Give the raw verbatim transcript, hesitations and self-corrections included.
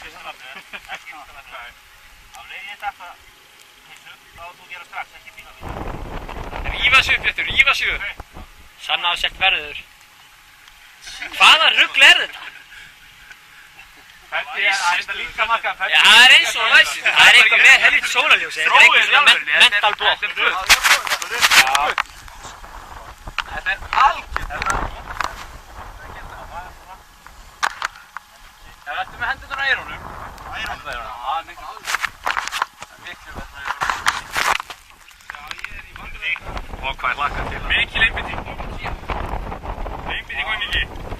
ekki svona nafnið, ekki svona nafnið. Á leiði ég þetta þessu, þá þú gera strax, ekki bíla við. Rífa sig upp, Bjartur, rífa sig upp. Sanna að sett verður. Hvaða rugl er þetta? Þetta er þetta líka makka. Já, það er eins og læsið. Það er eitthvað með helviti sólarljósi. Þetta er eitthvað svona mental block. Þetta er algjörn. Það er eftir með hendurnar á eyrunum. Eyrunum það er það. Það er miklu betra í eyrunum. Já, ég er í vandræðum. Og hvað er hlakkað til? Mikil einbeiting. Einbeiting og einbeiting.